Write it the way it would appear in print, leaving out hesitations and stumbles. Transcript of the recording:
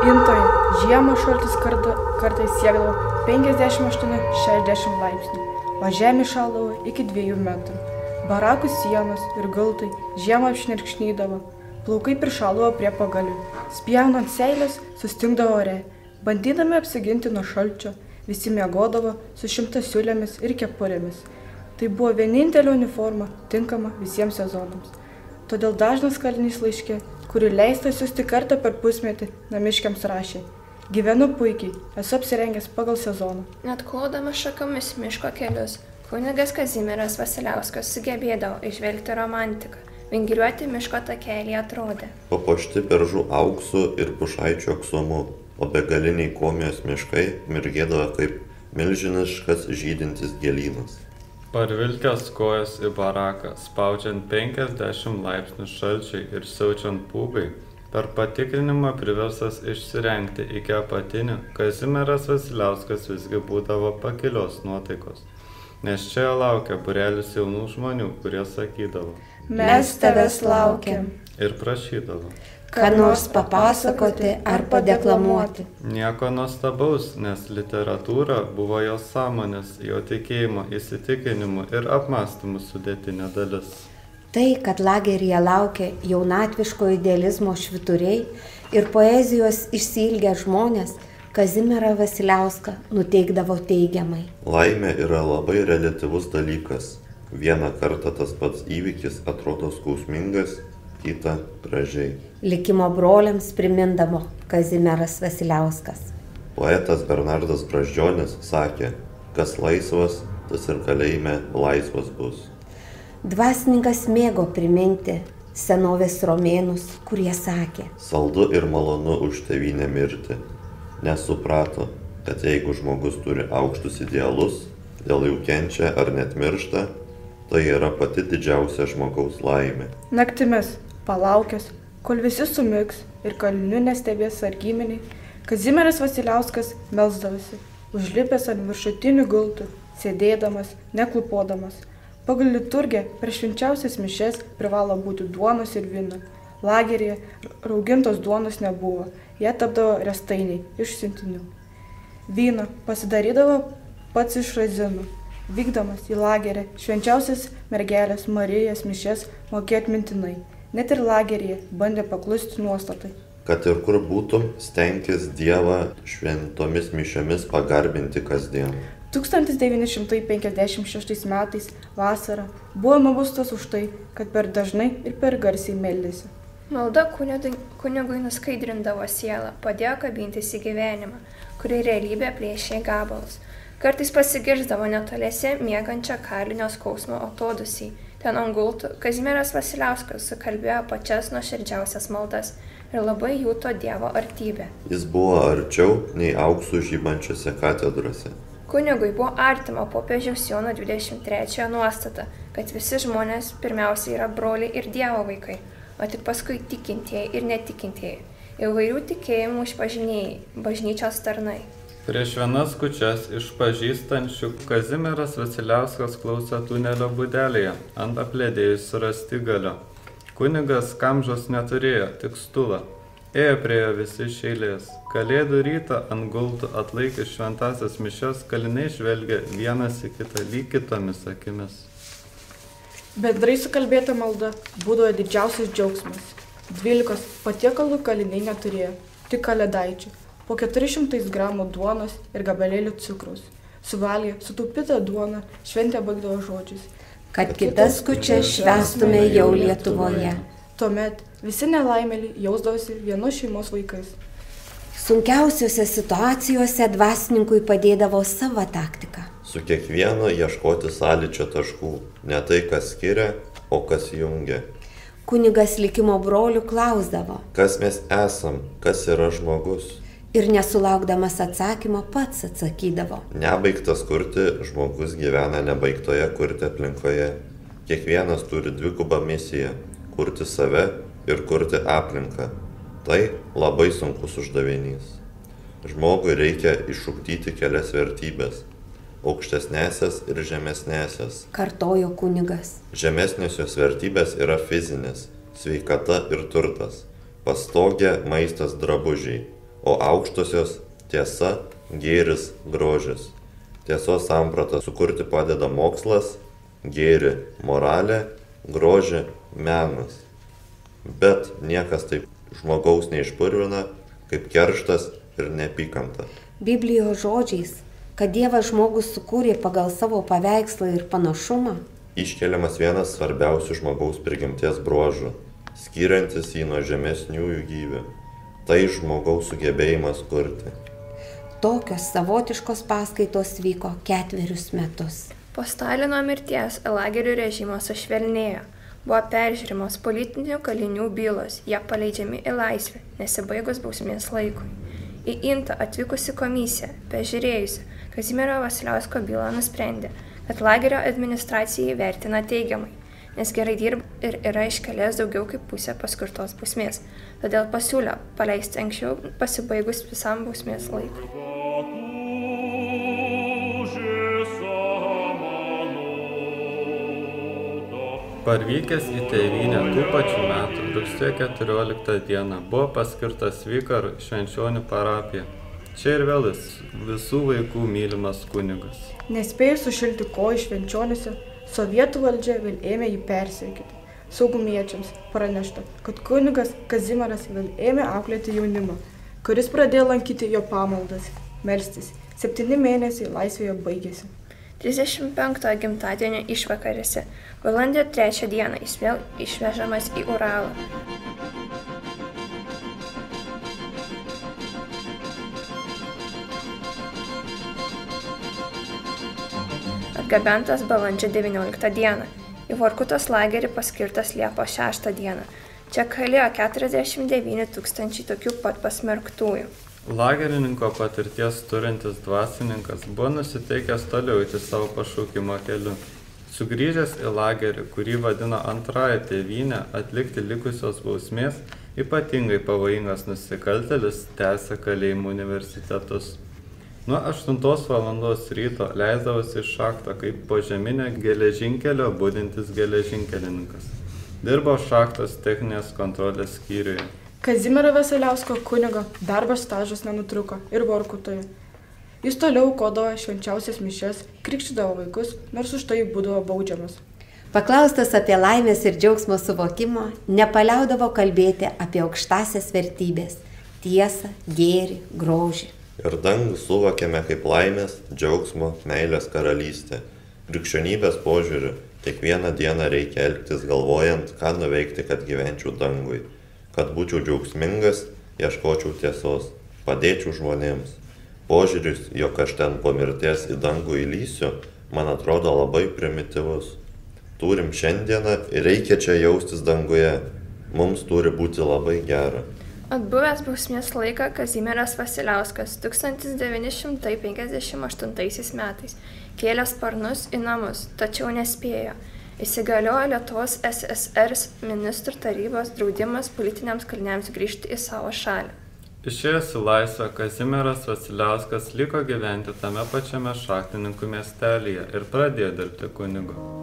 Gintoje žiemą šaltis kartais siekdavo 58–60 laipsnių, o žemė šaldavo iki 2 metrų. Barakų sienos ir gultai žiemą apšnirkšnydavo, plaukai prišaldavo prie pagalių, spjaunant seilės sustingdavo ore. Bandydami apsiginti nuo šalčio, visi miegodavo su šimtasiūlėmis ir kepurėmis. Tai buvo vienintelė uniforma tinkama visiems sezonams. Todėl dažnas kalinys laiške, kurį leista siųsti kartą per pusmetį, namiškiams rašė: gyvenu puikiai, esu apsirengęs pagal sezoną. Net klodamas šakomis miško kelius, kunigas Kazimieras Vasiliauskas sugebėdavo įžvelgti romantiką. Vingiriuoti miško takeliai atrodė papuošti beržų auksu ir pušaičių aksomu, o begaliniai Komijos miškai mirgėdavo kaip milžiniškas žydintis gėlynas. Parvilkęs kojas į baraką, spaudžiant 50 laipsnių šalčiai ir siaučiant pūgai, per patikrinimą priverstas išsirengti iki apatinių, Kazimieras Vasiliauskas visgi būdavo pakilios nuotaikos, nes čia laukia būrelis jaunų žmonių, kurie sakydavo: mes tavęs laukiam. Ir prašydavo: ką nors papasakoti ar padeklamuoti. Nieko nuostabaus, nes literatūra buvo jos sąmonės, jo tikėjimo, įsitikinimų ir apmąstymų sudėtinė dalis. Tai, kad lageryje laukia jaunatviško idealizmo švyturiai ir poezijos išsiilgę žmonės, Kazimierą Vasiliauską nuteikdavo teigiamai. Laimė yra labai reliatyvus dalykas. Vieną kartą tas pats įvykis atrodo skausmingas, kitą gražiai. Likimo broliams primindavo Kazimieras Vasiliauskas. Poetas Bernardas Brazdžionis sakė: kas laisvas, tas ir kalėjime laisvas bus. Dvasininkas mėgo priminti senovės romėnus, kurie sakė: saldu ir malonu už tėvynę mirti. Nes suprato, kad jeigu žmogus turi aukštus idealus, dėl jų kenčia ar net miršta, tai yra pati didžiausia žmogaus laimė. Naktimis, palaukęs, kol visi sumigs ir kalinių nestebės sargymeniai, Kazimieras Vasiliauskas melsdavosi, užlipęs ant viršutinių gultų, sėdėdamas, neklupodamas. Pagal liturgiją per švenčiausias mišias privalo būti duonos ir vyno. Lageryje raugintos duonos nebuvo, jie tapdavo restainiai iš siuntinių. Vyną pasidarydavo pats iš razinų. Vykdamas į lagerį švenčiausias mergelės Marijos mišias mokėjo atmintinai. Net ir lageryje bandė paklusti nuostatai: kad ir kur būtum, stenkis Dievą šventomis mišiomis pagarbinti kasdien. 1956 metais vasarą buvo nubaustas už tai, kad per dažnai ir per garsiai meldėsi. Malda kunigui nuskaidrindavo sielą, padėjo kabintis į gyvenimą, kurį realybė plėšė gabalus. Kartais pasigirzdavo netoliese miegančio kalinio skausmo atodūsiai. Ten ant gultų Kazimieras Vasiliauskas sukalbėjo pačias nuoširdžiausias maldas ir labai juto Dievo artybę. Jis buvo arčiau nei auksų žybančiose katedrose. Kunigui buvo artima popiežiaus Jono 23 nuostata, kad visi žmonės pirmiausia yra broliai ir Dievo vaikai, o tik paskui tikintieji ir netikintieji, įvairių tikėjimų išpažinėjai, bažnyčios tarnai. Prieš vienas kūčias išpažįstančių Kazimieras Vasiliauskas klausė tunelio būdelėje ant apledėjusių rąstigalio. Kunigas kamžos neturėjo, tik stulą. Ėjo prie jo visi iš eilės. Kalėdų rytą ant gultų atlaikęs šventasias mišias kaliniai žvelgė vienas į kitą lyg kitomis akimis. Bendrai sukalbėta malda būdavo didžiausias džiaugsmas. 12 patiekalų kaliniai neturėjo, tik kalėdaičių, po 400 gramų duonos ir gabalėlių cukraus. Suvalgę sutaupytą duoną šventę baigdavo žodžiais: kad kitas kūčias švęstume jau Lietuvoje. Tuomet visi nelaimėliai jausdavosi vienos šeimos vaikais. Sunkiausiose situacijose dvasininkui padėdavo savo taktiką. Su kiekvienu ieškoti sąlyčio taškų, ne tai, kas skiria, o kas jungia. Kunigas likimo brolių klausdavo: kas mes esam, kas yra žmogus? Ir nesulaukdamas atsakymo pats atsakydavo: nebaigtas kurti žmogus gyvena nebaigtoje kurti aplinkoje. Kiekvienas turi dvigubą misiją – kurti save ir kurti aplinką. Tai labai sunkus uždavinys. Žmogui reikia išugdyti kelias vertybės – aukštesnėsias ir žemesnėsias. Kartojo kunigas. Žemesnėsios vertybės yra fizinės – sveikata ir turtas, pastogė, maistas, drabužiai. o aukštosios - tiesa, gėris, grožis. Tiesos sampratą sukurti padeda mokslas, gėri, moralė, grožį, menas. Bet niekas taip žmogaus neišpurvina, kaip kerštas ir neapykanta. Biblijos žodžiais, kad Dievas žmogus sukūrė pagal savo paveikslą ir panašumą, Iškeliamas vienas svarbiausių žmogaus prigimties bruožų, skiriantis jį nuo žemesniųjų gyvių. Tai žmogaus sugebėjimas kurti. tokios savotiškos paskaitos vyko 4 metus. Po Stalino mirties lagerių režimas sušvelnėjo. Buvo peržiūrimos politinių kalinių bylos, jie paleidžiami į laisvę, nesibaigus bausmės laikui. Į Intą atvykusi komisija, peržiūrėjusi Kazimiero Vasiliausko bylą, nusprendė, kad lagerio administracija įvertina teigiamai, nes gerai dirba ir yra iškelęs daugiau kaip pusę paskirtos bausmės. Todėl pasiūlė paleisti anksčiau pasibaigus visam bausmės laikui. Parvykęs į tėvynę tų pačių metų rugsėjo 14 dieną buvo paskirtas vikaru Švenčionių parapiją. Čia ir vėl visų vaikų mylimas kunigas. Nespėjus sušilti kojų Švenčionyse, sovietų valdžia vėl ėmė jį persekioti. Saugumiečiams pranešta, kad kunigas Kazimieras vėl ėmė auklėti jaunimą, kuris pradėjo lankyti jo pamaldas, melstis. 7 mėnesiai laisvėje baigėsi. 35 gimtadienio išvakarėse, balandžio 3 dieną jis vėl išvežamas į Uralą. Atgabentas balandžio 19 dieną, į Vorkutos lagerį paskirtas Liepos 6 dieną. Čia kalėjo 49 000 tokių pat pasmerktųjų. Lagerininko patirties turintis dvasininkas buvo nusiteikęs toliau eiti savo pašaukimo keliu. Sugrįžęs į lagerį, kurį vadino antrąją tėvynę, atlikti likusios bausmės, ypatingai pavojingas nusikaltėlis tęsė kalėjimų universitetus. Nuo 8 val. Ryto leisdavosi iš šachtą kaip požeminio geležinkelio budintis geležinkelininkas. Dirbo šachtos techninės kontrolės skyriuje. Kazimiero Vasiliausko kunigo darbo stažas nenutruko ir Vorkutoje. Jis toliau aukodavo švenčiausias mišias, krikštydavo vaikus, nors už tai būdavo baudžiamas. Paklaustas apie laimės ir džiaugsmo suvokimo, nepaliaudavo kalbėti apie aukštasias vertybės - tiesą, gėrį, grožį. Ir dangų suvokėme kaip laimės, džiaugsmo, meilės karalystė. Krikščionybės požiūriu, kiekvieną dieną reikia elgtis galvojant, ką nuveikti, kad gyvenčiau dangui. Kad būčiau džiaugsmingas, ieškočiau tiesos, padėčiau žmonėms. Požiūris, jog aš ten po mirties į dangų įlysiu, man atrodo labai primityvus. Turim šiandieną ir reikia čia jaustis danguje. Mums turi būti labai gera. Atbuvęs bausmės laiką Kazimieras Vasiliauskas 1958 metais kėlė sparnus į namus, tačiau nespėjo. Įsigaliojo Lietuvos SSR ministrų tarybos draudimas politiniams kaliniams grįžti į savo šalį. Išėjęs į laisvę, Kazimieras Vasiliauskas liko gyventi tame pačiame šachtininkų miestelyje ir pradėjo dirbti kunigu.